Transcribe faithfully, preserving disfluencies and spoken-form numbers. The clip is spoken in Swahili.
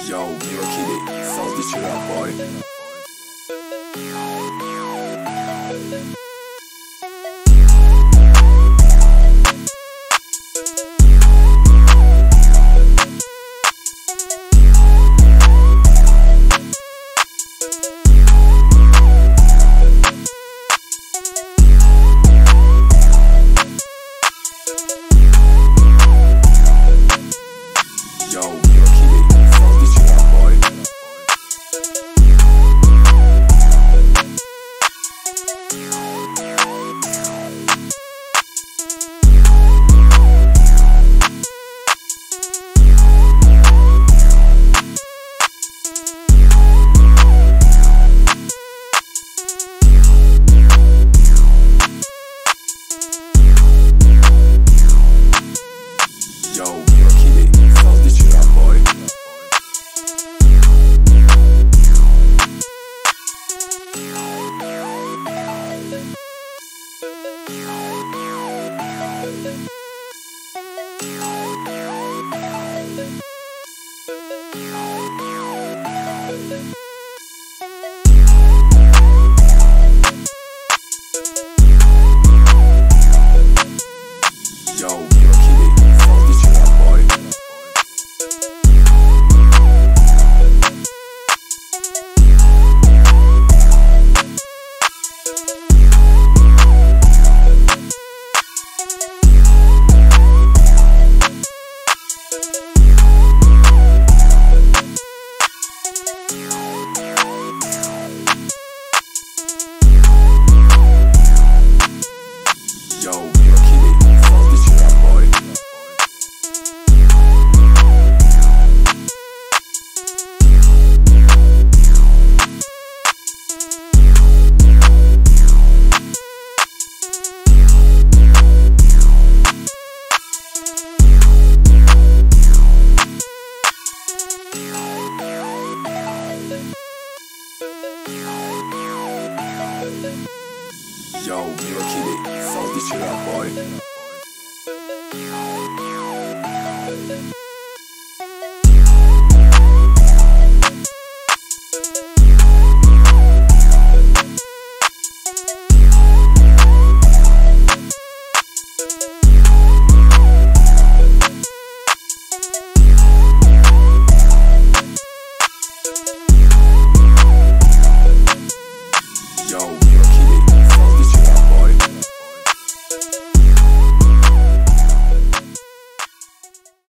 Yo, Mio Kitty, salty chill out, boy. Yo, Mio Kitty, salty chill out, boy. Yo, Mio Kitty, salty chill out, boy. Yo, Mio Kitty, salty chill out, boy. Yo, Mio Kitty, salty chill out, boy. Yo, Mio Kitty, salty chill out, boy.